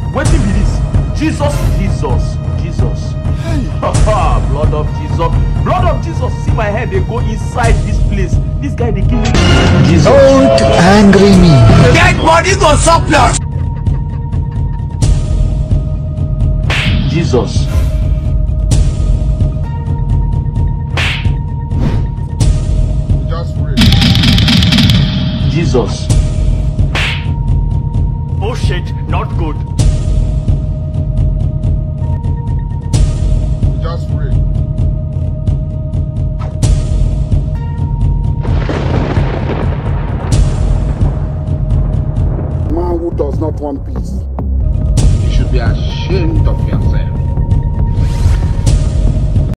Wetin be this? Jesus. Hey. Blood of Jesus. See my head, they go inside this place. This guy, they kill me. Jesus. Don't angry me. Dead body go surplus. Jesus. Just pray. Jesus. Oh shit, not good. Just pray. Man who does not want peace